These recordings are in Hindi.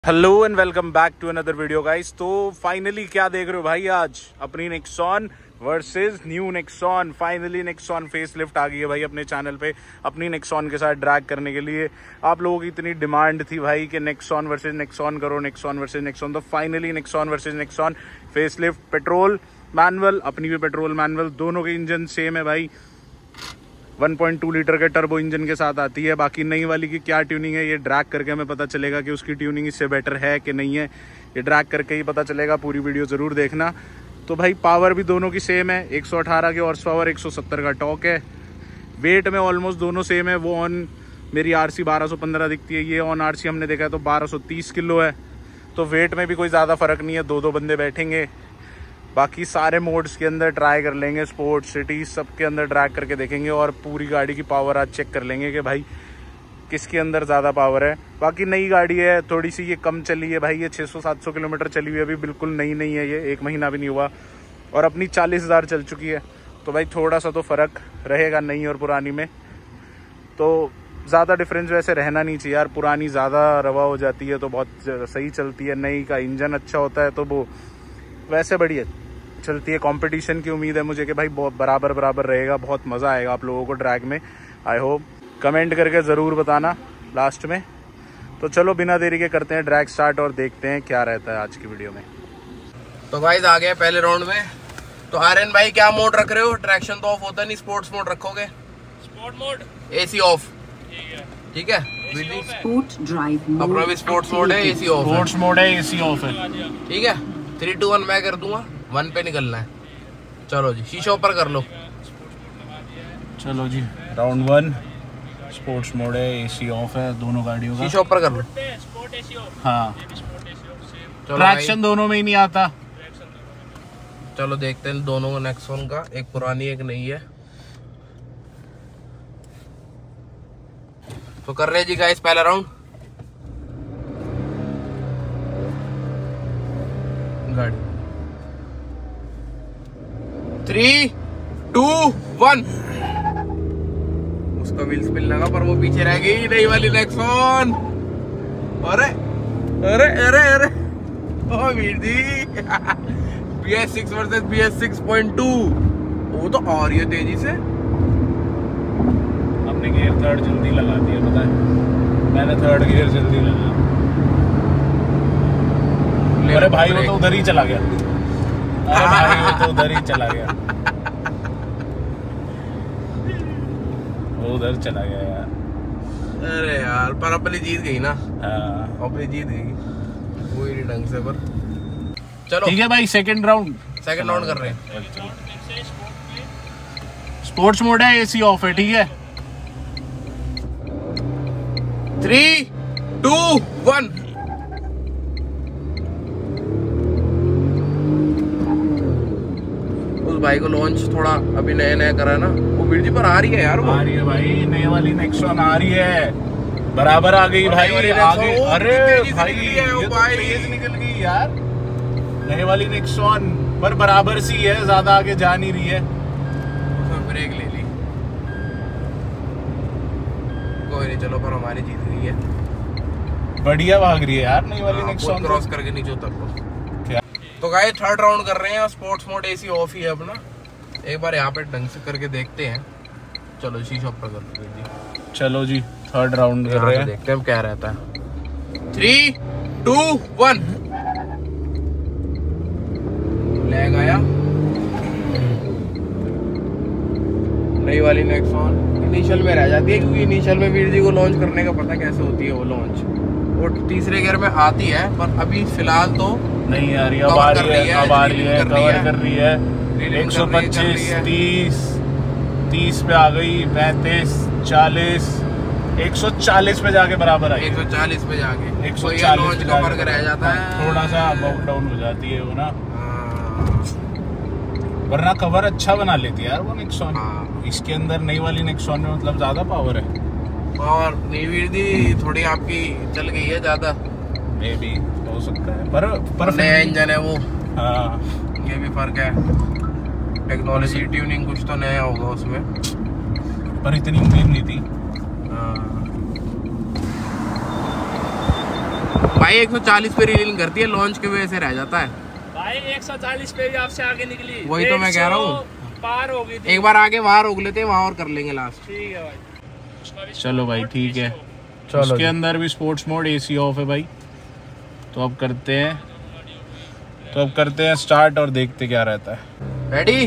Hello and welcome back to another video guys. तो फाइनली क्या देख रहे हो भाई, आज अपनी Nexon versus new Nexon. Finally Nexon facelift आ गई है भाई अपने चैनल पे, अपनी नेक्सॉन के साथ ड्रैग करने के लिए। आप लोगों की इतनी डिमांड थी भाई कि नेक्सॉन वर्सेस नेक्सॉन करो, नेक्सॉन वर्सेस नेक्सॉन। तो finally Nexon versus Nexon facelift, petrol manual, अपनी भी पेट्रोल मैनुअल, दोनों के इंजन सेम है भाई। 1.2 लीटर के टर्बो इंजन के साथ आती है। बाकी नई वाली की क्या ट्यूनिंग है ये ड्रैग करके हमें पता चलेगा कि उसकी ट्यूनिंग इससे बेटर है कि नहीं है। ये ड्रैग करके ही पता चलेगा, पूरी वीडियो ज़रूर देखना। तो भाई पावर भी दोनों की सेम है, 118 के हॉर्स पावर, 170 का टॉर्क है। वेट में ऑलमोस्ट दोनों सेम है। वो ऑन मेरी आरसी 1215 दिखती है, ये ऑन आरसी हमने देखा है तो 1230 किलो है। तो वेट में भी कोई ज़्यादा फ़र्क नहीं है, दो बंदे बैठेंगे। बाकी सारे मोड्स के अंदर ट्राई कर लेंगे, स्पोर्ट, सिटी, सब के अंदर ड्रैग करके देखेंगे और पूरी गाड़ी की पावर आज चेक कर लेंगे कि भाई किसके अंदर ज़्यादा पावर है। बाकी नई गाड़ी है, थोड़ी सी ये कम चली है भाई, ये 600-700 किलोमीटर चली हुई है, अभी बिल्कुल नई नहीं है, ये 1 महीना भी नहीं हुआ। और अपनी 40,000 चल चुकी है। तो भाई थोड़ा सा तो फ़र्क रहेगा नई और पुरानी में। तो ज़्यादा डिफरेंस वैसे रहना नहीं चाहिए यार, पुरानी ज़्यादा रवा हो जाती है तो बहुत सही चलती है। नई का इंजन अच्छा होता है तो वो वैसे बढ़िया चलती है। कंपटीशन की उम्मीद है मुझे कि भाई बहुत बराबर रहेगा, बहुत मज़ा आएगा आप लोगों को ड्रैग में। आई होप कमेंट करके ज़रूर बताना लास्ट में। तो चलो बिना देरी के करते हैं ड्रैग स्टार्ट और देखते हैं क्या रहता है आज की वीडियो में। तो गाइस आ गए पहले राउंड में। तो आर्यन भाई क्या मोड रख रहे हो? ट्रैक्शन तो ऑफ होता नहीं, स्पोर्ट्स मोड रखोगे? स्पोर्ट मोड, एसी ऑफ, ठीक है। स्पोर्ट ड्राइव अपना भी स्पोर्ट्स मोड है, एसी ऑफ है। स्पोर्ट्स मोड है, एसी ऑफ है, ठीक है। 3, 2, 1 मैं कर दूंगा, 1 पे निकलना है। चलो जी, शीशा ऊपर कर लो। चलो जी, राउंड 1 स्पोर्ट्स मोड है, एसी ऑफ है दोनों गाड़ियों का। शीशा ऊपर कर लो। Sport AC of. हाँ, चलो ट्रैक्शन दोनों में ही नहीं आता। चलो देखते हैं दोनों नेक्सॉन का, एक पुरानी एक नई है। तो कर रहे जी गाइस पहला राउंड। गाड़ी 3, 2, 1। उसका व्हील स्पिन लगा पर वो पीछे रह गई, नई वाली नेक्सॉन। अरे अरे अरे अरे ओ Veer ji BS6 versus BS6.2। वो तो आ रही है तेजी से। हमने गियर 3rd जल्दी लगा दिया, पता है मैंने 3rd गियर जल्दी लगा। अरे भाई वो तो उधर ही चला गया, अरे भाई वो तो उधर ही चला गया, वो उधर चला गया यार। अरे यार पर अपनी जीत गई ना। हाँ अपनी जीत गई कोई नहीं ढंग से। पर चलो ठीक है भाई, सेकंड राउंड कर रहे हैं। स्पोर्ट्स मोड है, एसी ऑफ है, ठीक है। 3, 2, 1। उस भाई को लॉन्च थोड़ा अभी नया करा ना, वो वीर जी पर आ रही है यार। वो आ रही है भाई, नई वाली नेक्सॉन आ रही है, बराबर आ गई भाई, आगे। अरे भाई ये तो तेज निकल गई यार, नई वाली नेक्सॉन पर बराबर सी है, ज्यादा आगे जा नहीं रही है। ब्रेक ले ली, कोई नहीं। चलो पर हमारी जीत गई है, बढ़िया भाग रही है यार नई वाली नेक्सॉन, क्रॉस करके नीचे उतर लो। क्या तो गाइस 3rd राउंड कर रहे हैं और स्पोर्ट्स मोड एसी ऑफ ही है अपना। एक बार यहाँ पे ढंग से करके देखते हैं। चलो शीशा ऊपर कर लो जी। चलो जी 3rd राउंड कर रहे हैं, देखते हैं क्या रहता है। 3, 2, 1। लैग आया। नई वाली नेक्सॉन इनिशियल में रह जाती है, क्योंकि इनिशियल में वीर जी को लॉन्च करने का पता कैसे होती है वो लॉन्च। वो 3रे गियर में आती है पर अभी फिलहाल तो नहीं आ रही, अब आ रही है, अब आ रही है, कवर कर रही है। 125, 30 पे आ गई, 35, 40, 140 पे जाके बराबर आई, 140 पे जाके 140 लॉन्च का फर्क रह जाता है, थोड़ा सा अप डाउन हो जाती है वो ना। वरना कवर अच्छा बना लेती है यार वो नेक्सॉन। इसके अंदर नई वाली नेक्सॉन में मतलब ज्यादा पावर है। और वीर जी थोड़ी आपकी चल गई है ज्यादा, मे भी हो सकता है, पर नया इंजन है वो। हाँ ये भी फर्क है, टेक्नोलॉजी ट्यूनिंग कुछ तो नया होगा उसमें, पर इतनी उम्मीद नहीं थी। भाई 140 पे रीलिंग करती है, लॉन्च की वजह से रह जाता है भाई 140 पे भी आपसे आगे निकली। वही तो मैं कह रहा हूँ, पार हो गई थी। एक बार आगे वहां रोक लेते हैं, वहां और कर लेंगे लास्ट। ठीक है भाई। उसका भी चलो भाई ठीक है। चलो उसके जी। अंदर भी स्पोर्ट्स मोड, एसी ऑफ है भाई। तो अब करते हैं स्टार्ट और देखते क्या रहता है। रेडी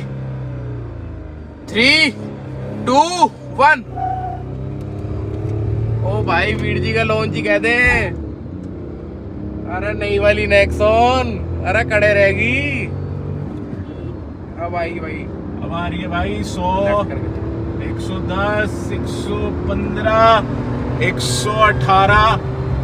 3 2 1। ओ भाई वीर जी का लॉन्च ही कहते हैं। अरे नई वाली नेक्सॉन, अरे खड़े रहेगी। अब आएगी भाई, अब आ रही है भाई 100, लेफ्ट करके। 110, 115, 118,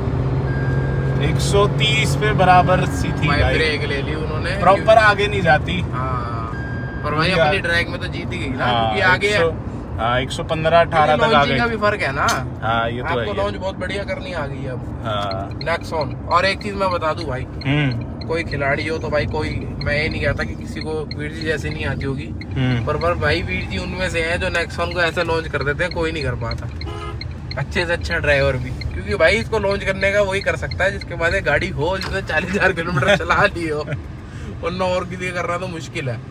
130 पे बराबर सी थी भाई भाई। ब्रेक ले ली उन्होंने, प्रॉपर आगे नहीं जाती। हाँ पर भाई यार। अपनी ट्रैक में तो जीत ही गई ना, हाँ, क्योंकि आगे है। 115, 18 तक आ लॉन्चिंग का गई। भी फर्क है ना। हाँ ये तो आपको है। लॉन्च बहुत बढ़िया करनी आ गई है अब हाँ। नेक्सॉन। और एक चीज मैं बता दूं भाई, कोई खिलाड़ी हो तो भाई, कोई मैं ये नहीं कहता कि किसी को वीर जी जैसे नहीं आती होगी, पर भाई वीर जी उनमें से हैं जो नेक्सॉन को ऐसे लॉन्च कर देते हैं, कोई नहीं कर पाता अच्छे से अच्छा ड्राइवर भी। क्योंकि भाई इसको लॉन्च करने का वही कर सकता है जिसके बाद गाड़ी हो, जिसने 40,000 किलोमीटर चला ली हो, वरना और किसी का करना तो मुश्किल है।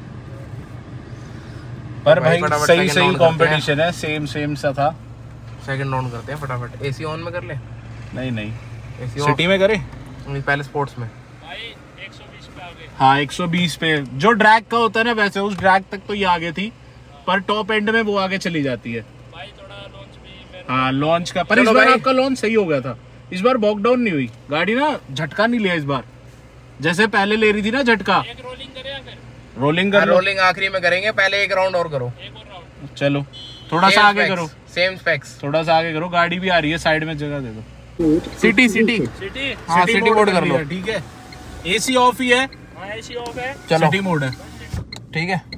पर भाई भाई फटाफट सही second सही round करते हैं। कंपटीशन है, सेम सा था। सेकंड राउंड करते हैं फटाफट। एसी ऑन में कर ले, नहीं एसी सिटी में करे। पहले स्पोर्ट्स में। भाई 120 पे आ गए। हाँ 120 पे जो ड्रैग का होता है ना, वैसे उस ड्रैग तक तो ये आगे थी, पर टॉप एंड में वो आगे चली जाती है। भाई थोड़ा लॉन्च भी मैं हाँ लॉन्च का, पर इस चलो बार भाई। आपका लॉन्च सही हो गया था। इस बार बॉक डाउन नहीं हुई गाड़ी ना, झटका नहीं लिया इस बार, जैसे पहले ले रही थी ना झटका। एक रोलिंग करें या फिर रोलिंग कर लो। रोलिंग आखिरी में करेंगे, पहले एक राउंड और करो। एक और राउंड। चलो थोड़ा सा आगे करो, सेम स्पेक्स। थोड़ा सा आगे करो, गाड़ी भी आ रही है, साइड में जगह दे दो। City city city. हाँ सिटी मोड कर लो। ठीक है, एसी ऑफ ही है। हाँ एसी ऑफ है। चलो सिटी मोड है। ठीक है,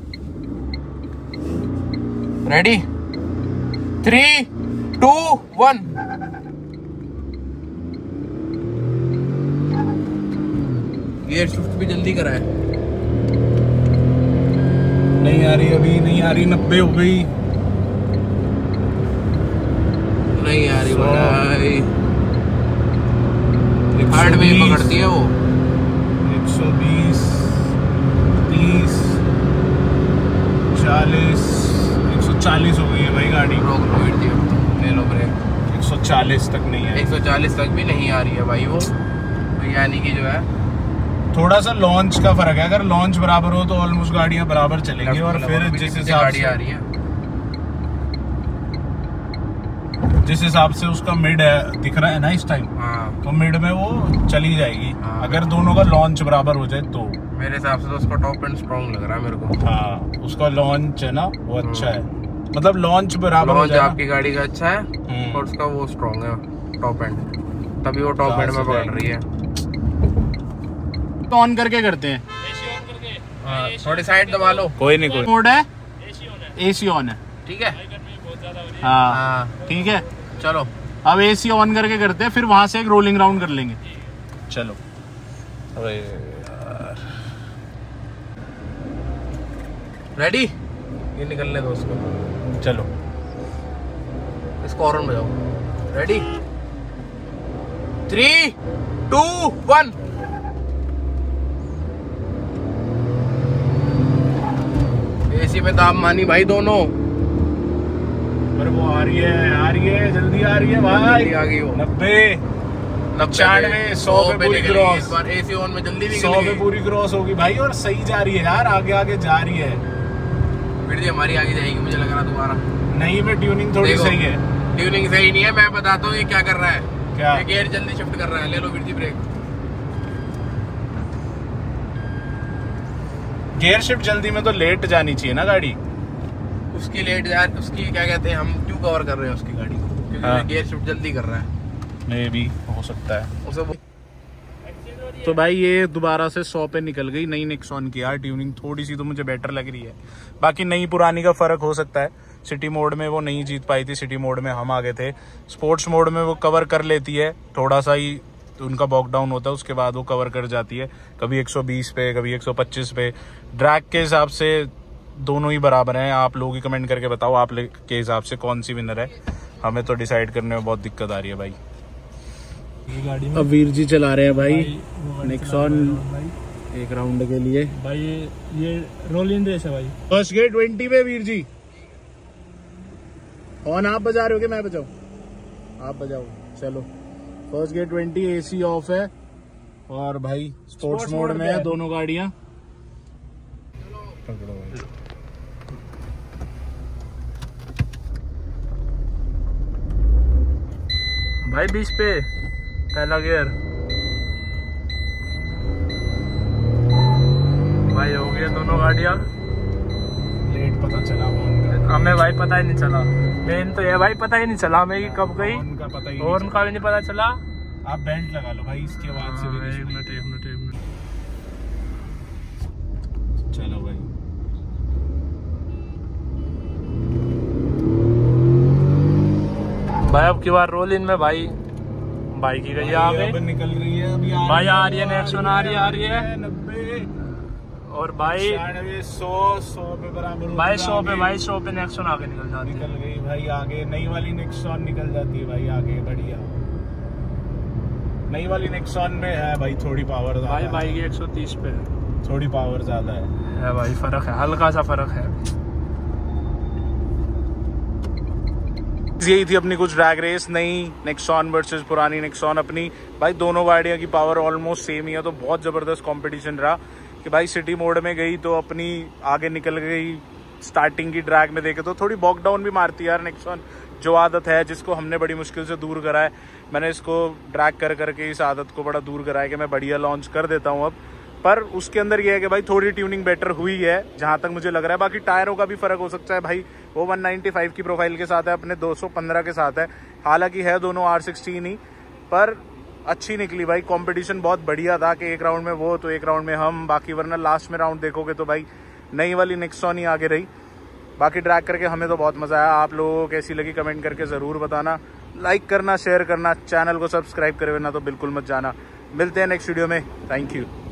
रेडी 3 2 1। गियर शिफ्ट भी जल्दी करा है। नहीं आ रही अभी, नहीं आ रही, 90 हो गई। नहीं आ रही 100, भाई, हार्ड में ही पकड़ती है वो। 120, 30, 40, 140 हो गई है भाई गाड़ी। रोक लो वीर जी, ले लो ब्रेक। 140 तक नहीं है। 140 तक भी नहीं आ रही है भाई वो, तो यानी कि जो है थोड़ा सा लॉन्च का फर्क है। अगर लॉन्च बराबर हो तो ऑलमोस्ट गाड़ियां बराबर चलेंगी। और फिर जिस हिसाब से उसका मिड है दिख रहा है ना इस टाइम, हाँ तो मिड में वो चली जाएगी। हाँ। अगर दोनों का लॉन्च बराबर हो जाए तो। मेरे हिसाब से तो उसका टॉप एंड स्ट्रॉन्ग लग रहा है मेरे को। हाँ उसका लॉन्च है ना वो अच्छा है, मतलब लॉन्च बराबर हो लॉन्च जाए ना। आपकी गाड़ी का अच्छा है और उसका वो स्ट्रॉन्ग है टॉप एंड, तभी वो टॉप एंड में पकड़ रही है। तो ऑन करके करते हैं। एसी ऑन करके। हाँ, थोड़ी साइड दबा लो। कोई नहीं, कोई मोड है, एसी ऑन है। एसी ऑन है। ठीक है, भाई गर्मी बहुत ज्यादा हो रही है। हाँ हाँ ठीक है। चलो अब एसी ऑन करके करते हैं, फिर वहां से एक रोलिंग राउंड कर लेंगे। चलो। अरे रेडी, ये निकलने दो उसको। चलो इसको हॉर्न बजाओ। रेडी 3 2 1। एसी में दाब मानी भाई दोनों। पर वो आ रही है, जल्दी आ रही है भाई। जल्दी आ गई वो। 90, 95, 100 पे पूरी निकल गई क्रॉस। इस बार एसी ऑन में जल्दी 100 निकल पे गई। पूरी क्रॉस होगी भाई, और सही जा रही है यार, आगे आगे जा रही है। फिर जी हमारी आगे जाएगी, मुझे लग रहा दोबारा। नहीं में ट्यूनिंग थोड़ी देखो। सही है। ट्यूनिंग सही नहीं है, मैं बताता हूँ ये क्या कर रहा है। क्या? ये गियर जल्दी शिफ्ट कर रहा है। ले लो फिर जी ब्रेक। गियर शिफ्ट जल्दी में तो लेट जानी चाहिए ना गाड़ी। उसकी लेट यार, उसकी क्या कहते हैं, हम क्यों कवर कर रहे हैं उसकी गाड़ी को, क्योंकि हाँ। गियर शिफ्ट जल्दी कर रहा है। मे भी हो सकता है। उसे तो भाई ये दोबारा से 100 पे निकल गई नई नेक्सॉन की। यार ट्यूनिंग थोड़ी सी तो मुझे बेटर लग रही है, बाकी नई पुरानी का फर्क हो सकता है। सिटी मोड में वो नहीं जीत पाई थी, सिटी मोड में हम आगे थे। स्पोर्ट्स मोड में वो कवर कर लेती है, थोड़ा सा ही तो उनका बॉकडाउन होता है, उसके बाद वो कवर कर जाती है। कभी 120 पे, कभी 125 पे। ड्रैग के हिसाब से दोनों ही बराबर हैं। आप लोग ही कमेंट करके बताओ आप के हिसाब से कौन सी विनर है। हमें तो डिसाइड करने में बहुत दिक्कत आ रही है भाई। गाड़ी में। अब वीर जी चला रहे हैं भाई वो गाड़ी नेक्सॉन चला रहे हैं एक राउंड के लिए। भाई ये रोल इन रेस है भाई। फर्स्ट गेट 20 पे वीर जी। ऑन आप बजा रहे हो कि मैं बजाऊं? आप बजाओ। चलो फर्स्ट गेट 20, एसी ऑफ है और भाई स्पोर्ट्स मोड में है दोनों गाड़ियां। पकड़ो भाई। भाई 20 पे पहला गियर भाई हो गया दोनों गाड़ियां। लेट पता चला उनका। हमें भाई पता ही नहीं चला। मेन तो ये भाई पता ही नहीं चला हमें कि कब गई। उनका पता ही और उनका भी नहीं पता चला। आप बेल्ट लगा लो भाई इसके बाद से भी एक मिनट। चलो भाई। भाई अब की बार रोल इन में भाई बाइक ही गई आगे। अब निकल रही है अभी भाई आ रही है नेक्सॉन आ रही है 90 और भाई 100 पे बराबर भाई 100 पे नेक्सॉन आगे निकल जाती है। निकल गई भाई आगे। नई वाली नेक्सॉन निकल जाती है भाई आगे। बढ़िया। नई वाली नेक्सॉन में है भाई थोड़ी पावर ज्यादा भाई है। बाइक 130 पे थोड़ी पावर ज्यादा है भाई। फर्क है, हल्का सा फर्क है। यही थी अपनी कुछ ड्रैग रेस। नई नेक्सॉन वर्सेस पुरानी नेक्सॉन अपनी। भाई दोनों गाड़ियों की पावर ऑलमोस्ट सेम ही है तो बहुत जबरदस्त कंपटीशन रहा कि भाई सिटी मोड में गई तो अपनी आगे निकल गई। स्टार्टिंग की ड्रैग में देखे तो थोड़ी बॉक डाउन भी मारती है यार नेक्सॉन, जो आदत है जिसको हमने बड़ी मुश्किल से दूर करा है। मैंने इसको ड्रैग कर करके इस आदत को बड़ा दूर करा है कि मैं बढ़िया लॉन्च कर देता हूँ अब। पर उसके अंदर ये है कि भाई थोड़ी ट्यूनिंग बेटर हुई है जहां तक मुझे लग रहा है। बाकी टायरों का भी फर्क हो सकता है भाई। वो 195 की प्रोफाइल के साथ है, अपने 215 के साथ है। हालांकि है दोनों R16 ही, पर अच्छी निकली भाई। कंपटीशन बहुत बढ़िया था कि एक राउंड में वो तो एक राउंड में हम, बाकी वरना लास्ट में राउंड देखोगे तो भाई नई वाली नेक्सॉन ही आगे रही। बाकी ड्रैग करके हमें तो बहुत मजा आया। आप लोगों को कैसी लगी कमेंट करके जरूर बताना। लाइक करना, शेयर करना, चैनल को सब्सक्राइब करे ना तो बिल्कुल मत जाना। मिलते हैं नेक्स्ट वीडियो में। Thank you.